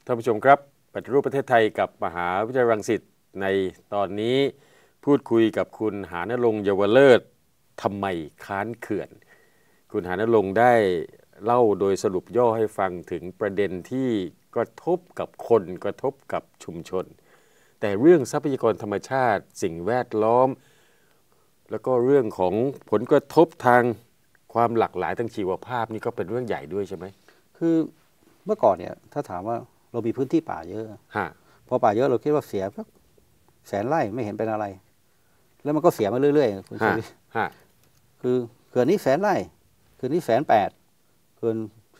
ท่านผู้ชมครับปฏิรูปประเทศไทยกับมหาวิทยาลัยรังสิตในตอนนี้พูดคุยกับคุณหานรงค์เยาวเลิศทำไมค้านเขื่อนคุณหานรงค์ได้เล่าโดยสรุปย่อให้ฟังถึงประเด็นที่กระทบกับคนกระทบกับชุมชนแต่เรื่องทรัพยากรธรรมชาติสิ่งแวดล้อมแล้วก็เรื่องของผลกระทบทางความหลากหลายทางชีวภาพนี่ก็เป็นเรื่องใหญ่ด้วยใช่ไหมคือเมื่อก่อนเนี่ยถ้าถามว่าเรามีพื้นที่ป่าเยอะพอป่าเยอะเราคิดว่าเสียสัก100,000 ไร่ไม่เห็นเป็นอะไรแล้วมันก็เสียมาเรื่อยๆคุณชีวิตคือเขื่อนนี้100,000 ไร่เขื่อนนี้180,000เขื่อน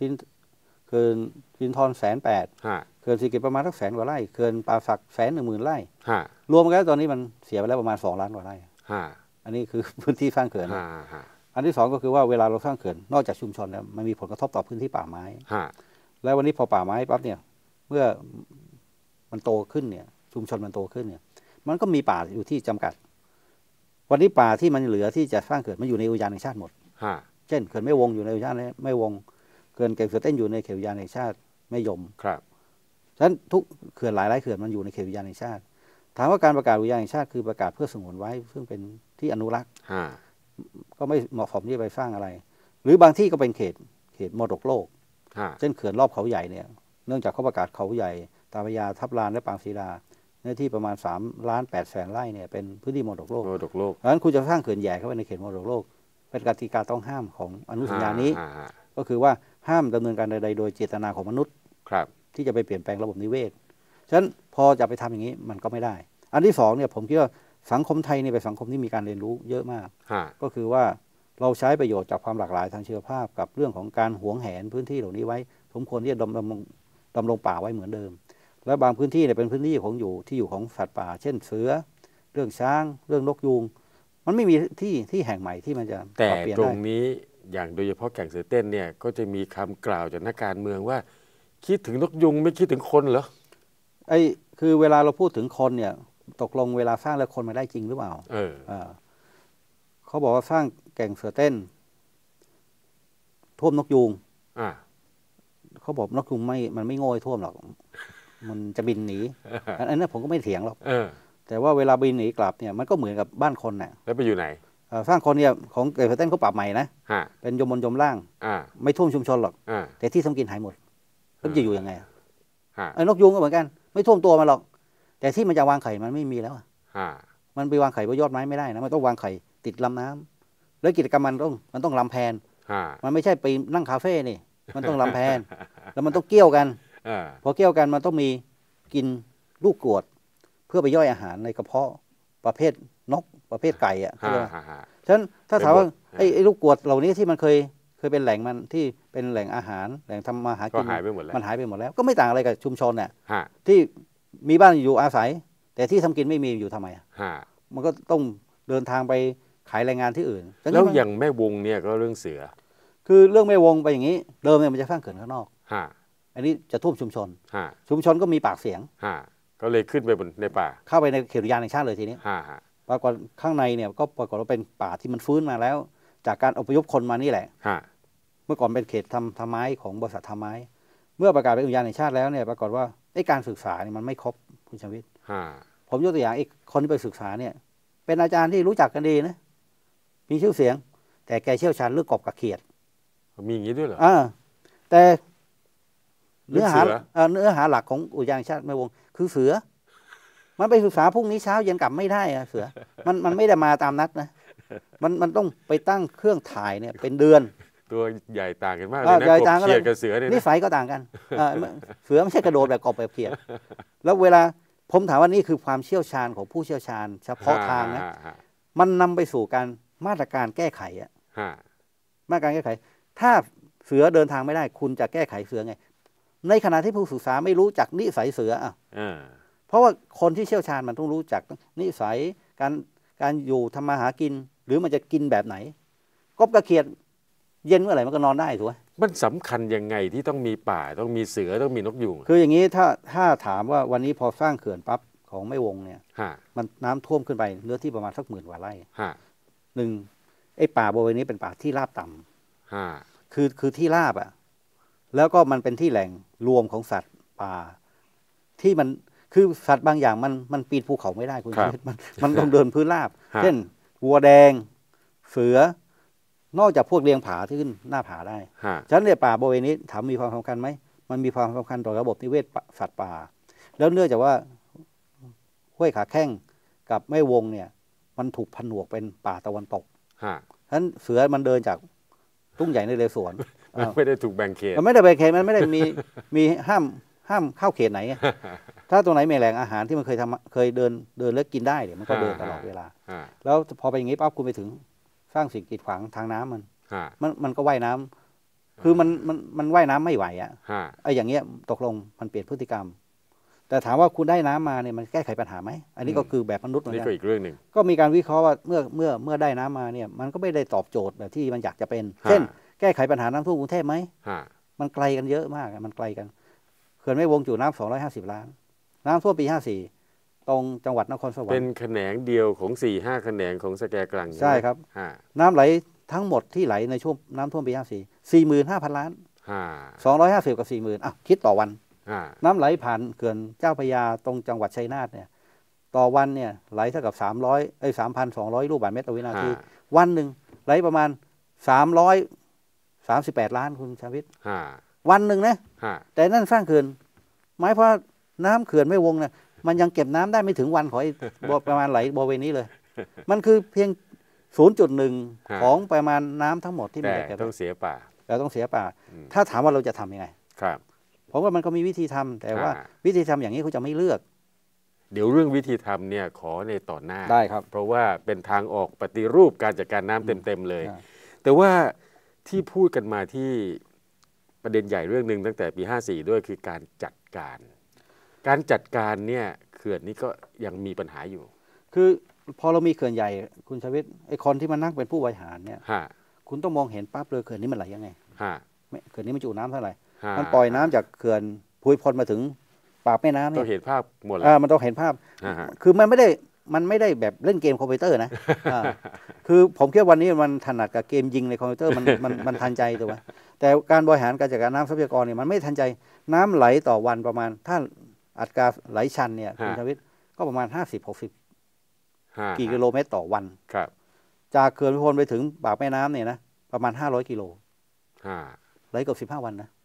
พินทร180,000เขื่อนศรีกิจประมาณสัก100,000 กว่าไร่เขื่อนป่าสัก110,000 ไร่รวมกันแล้วตอนนี้มันเสียไปแล้วประมาณ2 ล้านกว่าไร่อันนี้คือพื้นที่สร้างเขื่อนอันที่สองก็คือว่าเวลาเราสร้างเขื่อนนอกจากชุมชนแล้วมันมีผลกระทบต่อพื้นที่ป่าไม้แล้ววันนี้พอป่าไม้ปั๊บเนี่ยเมื่อมันโตขึ้นเนี่ยชุมชนมันโตขึ้นเนี่ยมันก็มีป่าอยู่ที่จำกัดวันนี้ป่าที่มันเหลือที่จะสร้างเขื่อนมันอยู่ในอุทยานแห่งชาติหมดเช่นเขื่อนแม่วงอยู่ในอุทยานแม่วงเขื่อนแก่งเสือเต้นอยู่ในเขตอุทยานแห่งชาติแม่ยมครับฉะนั้นทุกเขื่อนหลายเขื่อนมันอยู่ในเขตอุทยานแห่งชาติถามว่าการประกาศอุทยานแห่งชาติคือประกาศเพื่อสงวนไว้ซึ่งเป็นที่อนุรักษ์ก็ไม่เหมาะสมที่จะไปสร้างอะไรหรือบางที่ก็เป็นเขตมรดกโลกเช่นเขื่อนรอบเขาใหญ่เนี่ยเนื่องจากเขาประกาศเขาใหญ่ตาพระยาทับลานและปางศิลาเนื้อที่ประมาณ3,800,000 ไร่เนี่ยเป็นพื้นที่มรดกโลกดังนั้นคุณจะสร้างเขื่อนใหญ่เข้าไปในเขตมรดกโลกเป็นกติกาต้องห้ามของอนุสัญญานี้ก็คือว่าห้ามดำเนินการใดๆโดยเจตนาของมนุษย์ที่จะไปเปลี่ยนแปลงระบบนิเวศฉะนั้นพอจะไปทำอย่างนี้มันก็ไม่ได้อันที่สองเนี่ยผมคิดว่าสังคมไทยนี่เป็นสังคมที่มีการเรียนรู้เยอะมากก็คือว่าเราใช้ประโยชน์จากความหลากหลายทางชีวภาพกับเรื่องของการหวงแหนพื้นที่เหล่านี้ไว้สมควรที่จะดำรงป่าไว้เหมือนเดิมและบางพื้นที่เนี่ยเป็นพื้นที่ของอยู่ของสัตว์ป่าเช่นเสือเรื่องช้างเรื่องนกยูงมันไม่มีที่แห่งใหม่ที่มันจะแต่ตรงนี้อย่างโดยเฉพาะแก่งเสือเต้นเนี่ยก็จะมีคำกล่าวจากนักการเมืองว่าคิดถึงนกยุงไม่คิดถึงคนเหรอคือเวลาเราพูดถึงคนเนี่ยตกลงเวลาสร้างแล้วคนมาได้จริงหรือเปล่าเขาบอกว่าสร้างแก่งเสือเต้นท่วมนกยูงเขาบอกนกยูงมันไม่โง่ท่วมหรอกมันจะบินหนีอันนั้นผมก็ไม่เถียงหรอกแต่ว่าเวลาบินหนีกลับเนี่ยมันก็เหมือนกับบ้านคนน่ะแล้วไปอยู่ไหนสร้างคนเนี่ยของแก่งเสือเต้นเขาปรับใหม่นะเป็นยมบนยมล่างไม่ท่วมชุมชนหรอกแต่ที่ทำกินหายหมดแล้วจะอยู่ยังไงนกยูงก็เหมือนกันไม่ท่วมตัวมันหรอกแต่ที่มันจะวางไข่มันไม่มีแล้วมันไปวางไข่บนยอดไม้ไม่ได้นะมันต้องวางไข่ติดลำน้ำแล้วกิจกรรมมันต้องลำแพนมันไม่ใช่ไปนั่งคาเฟ่นี่มันต้องลำแพนแล้วมันต้องเกี่ยวกันพอเกี่ยวกันมันต้องมีกินลูกกรวดเพื่อไปย่อยอาหารในกระเพาะประเภทนกประเภทไก่อ่ะฉะนั้นถ้าถามว่าไอ้ลูกกรวดเหล่านี้ที่มันเคยเป็นแหล่งมันที่เป็นแหล่งอาหารแหล่งทำมาหากินมันหายไปหมดแล้วก็ไม่ต่างอะไรกับชุมชนเนี่ยที่มีบ้านอยู่อาศัยแต่ที่ทำกินไม่มีอยู่ทำไมมันก็ต้องเดินทางไปขายแรงงานที่อื่นแล้วอย่างแม่วงเนี่ยก็เรื่องเสือคือเรื่องแม่วงไปอย่างนี้เดิมเนี่ยมันจะสร้างเขื่อนข้างนอกอันนี้จะท่วมชุมชนก็มีปากเสียงก็เลยขึ้นไปบนในป่าเข้าไปในเขตอุทยานแห่งชาติเลยทีนี้ปรากฏข้างในเนี่ยก็ปรากฏว่าเป็นป่าที่มันฟื้นมาแล้วจากการอพยพคนมานี่แหละเมื่อก่อนเป็นเขตทำไม้ของบริษัททำไม้เมื่อประกาศเป็นอุทยานแห่งชาติแล้วเนี่ยปรากฏว่าการศึกษาเนี่ยมันไม่ครบคุณชวิตผมยกตัวอย่างคนที่ไปศึกษาเนี่ยเป็นอาจารย์ที่รู้จักกันดีนะมีชื่อเสียงแต่แกเชี่ยวชาญเรื่องกบกับเขียดมีอย่างนี้ด้วยเหรอแต่เนื้อหาหลักของอุทยานแห่งชาติแม่วงคือเสือมันไปศึกษาพรุ่งนี้เช้าเย็นกลับไม่ได้อะเสือมันไม่ได้มาตามนัดนะมันต้องไปตั้งเครื่องถ่ายเนี่ยเป็นเดือนตัวใหญ่ต่างกันมากเลยนะกบเขียดกับเสือเนี่ยนิสัยก็ต่างกันเสือไม่ใช่กระโดดแบบกบแบบเขียดแล้วเวลาผมถามว่านี่คือความเชี่ยวชาญของผู้เชี่ยวชาญเฉพาะทางนะมันนำไปสู่การมาตรการแก้ไขมาตรการแก้ไขถ้าเสือเดินทางไม่ได้คุณจะแก้ไขเสือไงในขณะที่ผู้ศึกษาไม่รู้จักนิสัยเสือเพราะว่าคนที่เชี่ยวชาญมันต้องรู้จักนิสัยการอยู่ทำมาหากินหรือมันจะกินแบบไหนกบกระเขียดเย็นเมื่อไหร่มันก็นอนได้ถูกไหมมันสำคัญยังไงที่ต้องมีป่าต้องมีเสือต้องมีนกยูงคืออย่างนี้ถ้าถามว่าวันนี้พอสร้างเขื่อนปั๊บของแม่วงเนี่ยมันน้ำท่วมขึ้นไปเนื้อที่ประมาณสัก10,000 กว่าไร่หนึ่งไอ้ป่าบริเวณนี้เป็นป่าที่ราบต่ำคือที่ราบอ่ะแล้วก็มันเป็นที่แหล่งรวมของสัตว์ป่าที่มันคือสัตว์บางอย่างมันปีนภูเขาไม่ได้คุณชีวิตมันต้องเดินพื้นราบเช่นวัวแดงเสือนอกจากพวกเลี้ยงผาที่ขึ้นหน้าผาได้ฉะนั้นเนี่ยป่าบริเวณนี้ถามมีความสำคัญไหมมันมีความสำคัญต่อระบบนิเวศสัตว์ป่าแล้วเนื่องจากว่าห้วยขาแข้งกับแม่วงเนี่ยมันถูกผนวกเป็นป่าตะวันตกฉะนั้นเสือมันเดินจากทุ่งใหญ่ในเรสวนมันไม่ได้ถูกแบ่งเขตมันไม่ได้แบ่งเขตมันไม่ได้มีห้ามเข้าเขตไหนถ้าตรงไหนมีแหล่งอาหารที่มันเคยเดินแล้วกินได้เนี่ยมันก็เดินตลอดเวลาแล้วพอไปอย่างนี้ปั๊บคุณไปถึงสร้างสิ่งกีดขวางทางน้ำมันก็ว่ายน้ำคือมันว่ายน้ำไม่ไหวไอ้อย่างเงี้ยตกลงมันเปลี่ยนพฤติกรรมแต่ถามว่าคุณได้น้ำมาเนี่ยมันแก้ไขปัญหาไหมอันนี้ก็คือแบบมนุษย์เหมือนกันนี่ก็อีกเรื่องหนึ่งก็มีการวิเคราะห์ว่าเมื่อได้น้ำมาเนี่ยมันก็ไม่ได้ตอบโจทย์แบบที่มันอยากจะเป็นเช่นแก้ไขปัญหาน้ำท่วมกรุงเทพไหมมันไกลกันเยอะมากมันไกลกันเขื่อนแม่วงจุน้ำ250 ล้านน้ำท่วมปี54ตรงจังหวัดนครสวรรค์เป็นแขนงเดียวของ 4-5 แขนงของสแกกรังใช่ครับน้ำไหลทั้งหมดที่ไหลในช่วงน้ำท่วมปี54 45,000 ล้าน250กับ 40,000คิดต่อวันน้ำไหลผ่านเขื่อนเจ้าพระยาตรงจังหวัดชัยนาทเนี่ยต่อวันเนี่ยไหลเท่ากับ3,200 ลูกบาศก์เมตรต่อวินาทีวันหนึ่งไหลประมาณ338 ล้านคุณชาวิทย์วันหนึ่งนะแต่นั่นสร้างเขื่อนหมายเพราะน้ำเขื่อนแม่วงเนี่ยมันยังเก็บน้ำได้ไม่ถึงวันของประมาณไหลบริเวณนี้เลยมันคือเพียง 0.1 ของประมาณน้ำทั้งหมดที่มันจะเก็บต้องเสียป่าเราต้องเสียป่าถ้าถามว่าเราจะทำยังไงครับผมว่ามันก็มีวิธีทำแต่ว่าวิธีทำอย่างนี้เขาจะไม่เลือกเดี๋ยวเรื่องวิธีทำเนี่ยขอในตอนหน้าได้ครับเพราะว่าเป็นทางออกปฏิรูปการจัดการน้ำเต็มๆเลยแต่ว่าที่พูดกันมาที่ประเด็นใหญ่เรื่องหนึ่งตั้งแต่ปี54ด้วยคือการจัดการเนี่ยเขื่อนนี้ก็ยังมีปัญหาอยู่คือพอเรามีเขื่อนใหญ่คุณชวิตไอ้คนที่มานั่งเป็นผู้บริหารเนี่ยคุณต้องมองเห็นปั๊บเลยเขื่อนนี้มันไหลยังไงเขื่อนนี้มันจุน้ำเท่าไหร่มันปล่อยน้ำจากเขื่อนภูมิพลมาถึงปากแม่น้ำเนี่ยต้องเห็นภาพหมดเลยมันต้องเห็นภาพคือมันไม่ได้แบบเล่นเกมคอมพิวเตอร์นะคือผมคิดว่าวันนี้มันถนัดกับเกมยิงในคอมพิวเตอร์มันทันใจถูกไหมแต่การบริหารการจัดการน้ำทรัพยากรเนี่ยมันไม่ทันใจน้ำไหลต่อวันประมาณถ้าอัตราไหลชันเนี่ยคุณชวิตก็ประมาณ50-60กี่กิโลเมตรต่อวันจากเขื่อนภูมิพลไปถึงปากแม่น้ำเนี่ยนะประมาณ500 กิโลไหลเกือบ15 วันนะ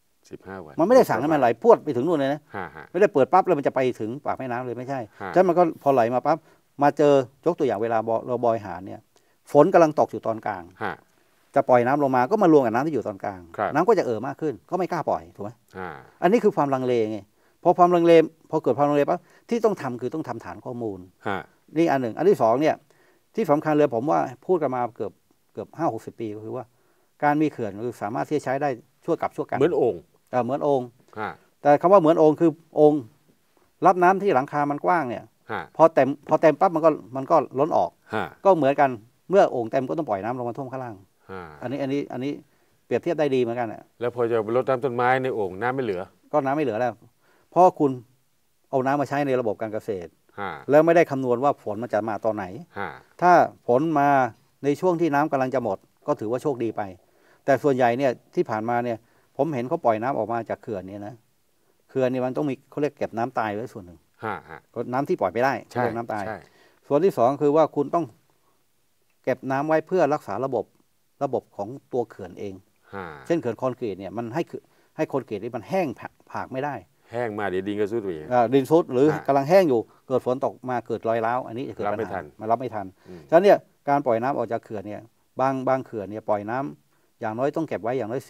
15 วันมันไม่ได้สั่งให้มันไหลพรวดไปถึงนู่นเลยนะไม่ได้เปิดปั๊บแล้วมันจะไปถึงปากแม่น้ำเลยไม่ใช่ฉะนั้นมันก็พอไหลมาปั๊บมาเจอยกตัวอย่างเวลาเราบริหารเนี่ยฝนกำลังตกอยู่ตอนกลางจะปล่อยน้ำลงมาก็มารวมกับน้ำที่อยู่ตอนกลางน้ำก็จะมากขึ้นก็ไม่กล้าปล่อยถูกไหมอันนี้คือความลังเลไงพอความลังเลพอเกิดความลังเลปั๊บที่ต้องทำคือต้องทำฐานข้อมูลนี่อันหนึ่งอันที่สองเนี่ยที่สำคัญเลยผมว่าพูดกันมาเกือบ50-60 ปีก็คือว่าการมีเขื่อนคือสามารถที่จะใช้ได้ชั่วกับชั่วกันเหมือนโอ่งเหมือนโอ่งแต่คำว่าเหมือนโอ่งคือโอ่งรับน้ำที่หลังคามันกว้างเนี่ยพอเต็มปั๊บมันก็ล้นออกก็เหมือนกันเมื่อโอ่งเต็มก็ต้องปล่อยน้ำลงมาท่วมข้างล่างอันนี้เปรียบเทียบได้ดีเหมือนกันแล้วพอจะรดน้ำต้นไม้ในโอ่งน้ำไม่เหลือก็น้ำไม่เหลือแล้วเพราะคุณเอาน้ำมาใช้ในระบบการเกษตรแล้วไม่ได้คำนวณว่าฝนมันจะมาตอนไหนถ้าฝนมาในช่วงที่น้ำกำลังจะหมดก็ถือว่าโชคดีไปแต่ส่วนใหญ่เนี่ยที่ผ่านมาเนี่ยผมเห็นเขาปล่อยน้ำออกมาจากเขื่อนเนี่ยนะเขื่อนนี่มันต้องมีเขาเรียกเก็บน้ำตายไว้ส่วนหนึ่งน้ำที่ปล่อยไปได้เรียกน้ำตายส่วนที่สองคือว่าคุณต้องเก็บน้ำไว้เพื่อรักษาระบบของตัวเขื่อนเองเช่นเขื่อนคอนกรีตเนี่ยมันให้คอนกรีตนี่มันแห้งผากไม่ได้แห้งมาเดี๋ยวดินก็ซุดไปดินซุดหรือกำลังแห้งอยู่เกิดฝนตกมาเกิดรอยร้าวอันนี้จะเกิดปัญหามันรับไม่ทันฉะนั้นเนี่ยการปล่อยน้ำออกจากเขื่อนเนี่ยบางเขื่อนเนี่ยปล่อยน้ำอย่างน้อยต้องเก็บไว้อย่างน้อย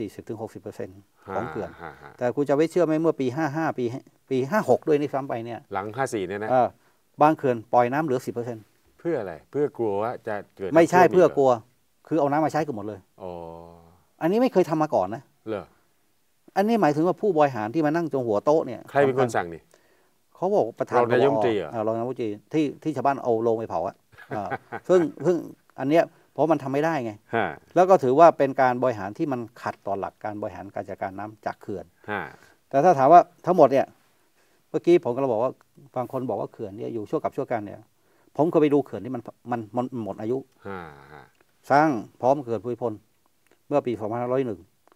40-60%ของเขื่อนแต่คุณจะไม่เชื่อไหมเมื่อปี55ปี56ด้วยนี่ซ้ำไปเนี่ยหลัง54เนี่ยนะบางเขื่อนปล่อยน้ำเหลือ10% เพื่ออะไรเพื่อกลัวว่าจะเกิดไม่ใช่เพื่อกลัวคือเอาน้ำมาใช้กันหมดเลยอันนี้ไม่เคยทำมาก่อนนะเหรออันนี้หมายถึงว่าผู้บริหารที่มานั่งตรงหัวโต๊ะเนี่ยใครเป็นคนสั่งนี่เขาบอกประธานรองนายกรัฐมนตรีรองนายกรัฐมนตรีที่ชาวบ้านเอาลงไปเผาซึ่งอันเนี้ยเพราะมันทำไม่ได้ไงแล้วก็ถือว่าเป็นการบริหารที่มันขัดต่อหลักการบริหารการจัดการน้ำจากเขื่อนแต่ถ้าถามว่าทั้งหมดเนี่ยเมื่อกี้ผมก็บอกว่าบางคนบอกว่าเขื่อนเนี่ยอยู่ชั่วกับชั่วกันเนี่ยผมเคยไปดูเขื่อนที่มันหมดอายุสร้างพร้อมเขื่อนภูมิพลเมื่อปี2501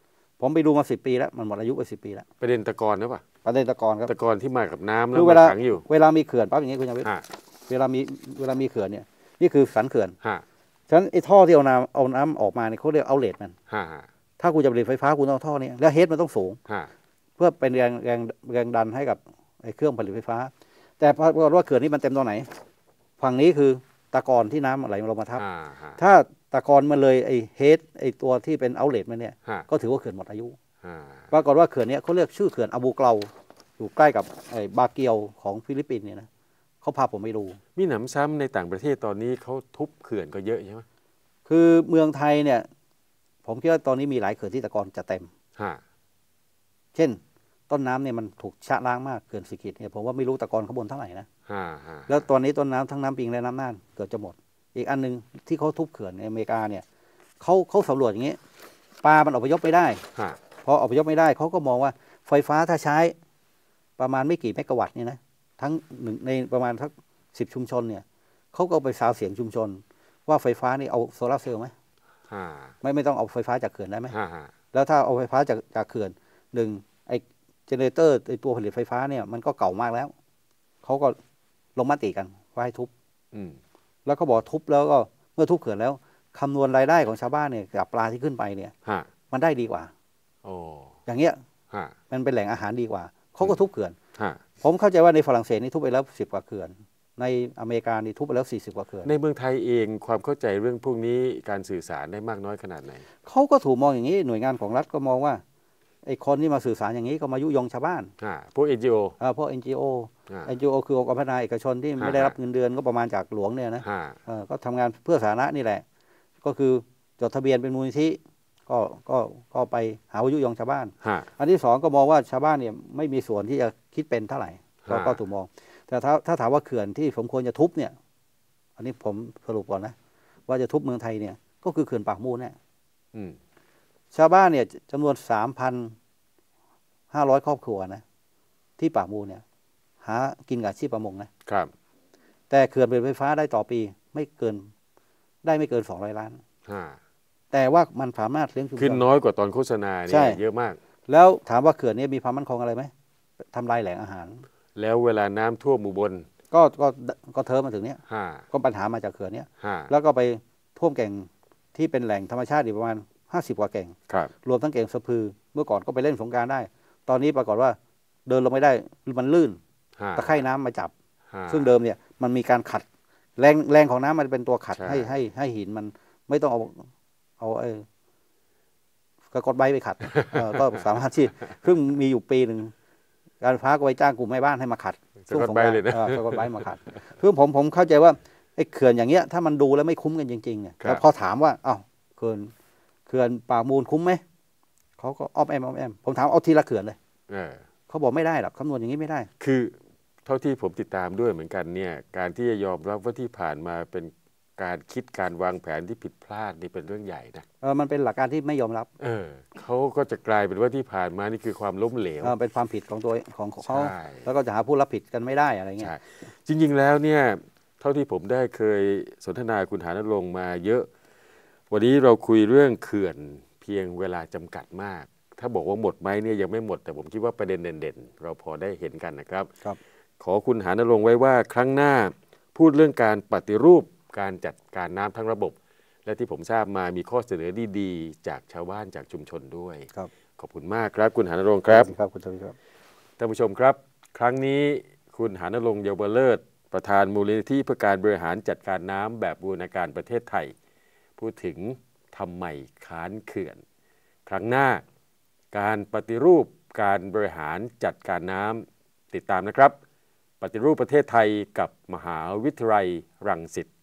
ผมไปดูมา10 ปีแล้วมันหมดอายุไป10 ปีแล้วประเด็นตะกอนหรือเปล่าประเด็นตะกอนครับตะกอนที่มากับน้ำแล้คือวมันขังอยู่เวลามีเขื่อนปั๊บอย่างนี้คุณยาวิทย์เวลามีเขื่อนเนี่ยนี่คือสันเขื่อนฉะนั้นไอ้ท่อที่เอาน้ำออกมาเนี่ยเขาเรียกเอาเลทมันถ้าคุณจะผลิตไฟฟ้าคุณต้องเอาท่อนี้แล้วเฮดมันต้องสูงเพื่อเป็นแรงดันให้กับไอ้เครื่องผลิตไฟฟ้าแต่ปรากฏว่าเขื่อนนี้มันเต็มตรงไหนฝั่งนี้คือตะกอนที่น้ำไหลลงมาทับถ้าตะกอนมันเลยไอ้เฮดไอ้ตัวที่เป็นเอาเลทมันเนี่ยก็ถือว่าเขื่อนหมดอายุปรากฏว่าเขื่อนนี้เขาเรียกชื่อเขื่อนอาบูเกลาอยู่ใกล้กับไอ้บาเกียวของฟิลิปปินส์เนี่ยนะเขาพาผมไปดูมีหนำซ้ำในต่างประเทศตอนนี้เขาทุบเขื่อนก็เยอะใช่ไหมคือเมืองไทยเนี่ยผมคิดว่าตอนนี้มีหลายเขื่อนที่ตะกอนจะเต็มเช่นต้นน้ำเนี่ยมันถูกชะล้างมากเขื่อนสิกิตเนี่ยผมว่าไม่รู้ตะกอนข้างบนเท่าไหร่นะแล้วตอนนี้ต้นน้ำทั้งน้ำปิงและน้ำน่านเกือบจะหมดอีกอันนึงที่เขาทุบเขื่อนในอเมริกาเนี่ยเขาสำรวจอย่างนี้ปลามันอพยพไม่ได้พออพยพไม่ได้เขาก็มองว่าไฟฟ้าถ้าใช้ประมาณไม่กี่เมกะวัตต์เนี่ยนะทั้งในประมาณสัก10 ชุมชนเนี่ยเขาก็ไปสาวเสียงชุมชนว่าไฟฟ้านี่เอาโซลาร์เซลล์ไหมไม่ต้องเอาไฟฟ้าจากเขื่อนได้ไหมแล้วถ้าเอาไฟฟ้าจากเขื่อนหนึ่งไอเจเนเรเตอร์ไอตัวผลิตไฟฟ้าเนี่ยมันก็เก่ามากแล้วเขาก็ลงมติกันว่าให้ทุบแล้วก็บอกทุบแล้วก็เมื่อทุบเขื่อนแล้วคำนวณรายได้ของชาวบ้านเนี่ยกับปลาที่ขึ้นไปเนี่ยมันได้ดีกว่าอย่างเงี้ยมันเป็นแหล่งอาหารดีกว่าเขาก็ทุบเขื่อนผมเข้าใจว่าในฝรั่งเศสนี่ทุบไปแล้ว10 กว่าเขื่อนในอเมริกานี่ทุบไปแล้ว40 กว่าเขื่อนในเมืองไทยเองความเข้าใจเรื่องพวกนี้การสื่อสารได้มากน้อยขนาดไหนเขาก็ถูกมองอย่างนี้หน่วยงานของรัฐก็มองว่าไอ้คนที่มาสื่อสารอย่างนี้ก็มายุยงชาวบ้านพวก NGO พวก NGO คือองค์การพัฒนาเอกชนที่ไม่ได้รับเงินเดือนก็ประมาณจากหลวงเนี่ยนะก็ทำงานเพื่อสาธารณะนี่แหละก็คือจดทะเบียนเป็นมูลนิธิก็ไปหายุยงชาวบ้านอันที่2ก็มองว่าชาวบ้านเนี่ยไม่มีส่วนที่จะคิดเป็นเท่าไหร่ก็ถูกมองแต่ถ้าถามว่าเขื่อนที่สมควรจะทุบเนี่ยอันนี้ผมสรุปก่อนนะว่าจะทุบเมืองไทยเนี่ยก็คือเขื่อนปากมูลเนี่ยชาวบ้านเนี่ยจำนวน 3,500 ครอบครัวนะที่ปากมูลเนี่ยหากินกับอาชีพประมงนะครับแต่เขื่อนผลิตไฟฟ้าได้ต่อปีไม่เกิน200 ล้านแต่ว่ามันสามารถเลี้ยงชุมชนขึ้นน้อยกว่าตอนโฆษณาเนี่ยเยอะมากแล้วถามว่าเขื่อนนี้มีความมั่นคงอะไรไหมทำลายแหล่งอาหารแล้วเวลาน้ำท่วมอุบลก็เทอมาถึงเนี้ยก็ปัญหามาจากเขื่อนเนี้ยแล้วก็ไปท่วมแก่งที่เป็นแหล่งธรรมชาติอีกประมาณ50 กว่าแก่งรวมทั้งแก่งสะพือเมื่อก่อนก็ไปเล่นสงกรานต์ได้ตอนนี้ปรากฏว่าเดินลงไม่ได้มันลื่นตะไคร่น้ำมาจับซึ่งเดิมเนี่ยมันมีการขัดแรงของน้ำมันเป็นตัวขัดให้หินมันไม่ต้องเอากระกดใบไปขัดก็สามารถที่เพิ่งมีอยู่ปีหนึ่งการฟ้าก็ไปจ้างกลุ่มแม่บ้านให้มาขัดสะกดใบเลยนะสะกดใบมาขัดคือผมเข้าใจว่าไอ้เขื่อนอย่างเงี้ยถ้ามันดูแล้วไม่คุ้มกันจริงๆเนี่ยแต่พอถามว่าอ้าวเขื่อนปากมูลคุ้มไหมเขาก็อ้อมแอมผมถามเอาทีละเขื่อนเลยเขาบอกไม่ได้หรอกคำนวณอย่างนี้ไม่ได้คือเท่าที่ผมติดตามด้วยเหมือนกันเนี่ยการที่จะยอมรับว่าที่ผ่านมาเป็นการคิดการวางแผนที่ผิดพลาดนี่เป็นเรื่องใหญ่นะมันเป็นหลักการที่ไม่ยอมรับเขาก็จะกลายเป็นว่าที่ผ่านมานี่คือความล้มเหลวเป็นความผิดของตัวของเขาแล้วก็จะหาผู้รับผิดกันไม่ได้อะไรเงี้ยจริงๆแล้วเนี่ยเท่าที่ผมได้เคยสนทนาคุณหานรงค์มาเยอะวันนี้เราคุยเรื่องเขื่อนเพียงเวลาจำกัดมากถ้าบอกว่าหมดไหมเนี่ยยังไม่หมดแต่ผมคิดว่าประเด็นเด่นๆเราพอได้เห็นกันนะครับขอคุณหานรงค์ไว้ว่าครั้งหน้าพูดเรื่องการปฏิรูปการจัดการน้ำทั้งระบบและที่ผมทราบมามีข้อเสนอดีๆจากชาวบ้านจากชุมชนด้วยขอบคุณมากครับคุณหานรงค์ครับครับคุณทวีครับท่านผู้ชมครับครั้งนี้คุณหานรงค์เยาวเลิศประธานมูลนิธิเพื่อการบริหารจัดการน้ำแบบบูรณาการประเทศไทยพูดถึงทำไมค้านเขื่อนครั้งหน้าการปฏิรูปการบริหารจัดการน้ำติดตามนะครับปฏิรูปประเทศไทยกับมหาวิทยาลัยรังสิต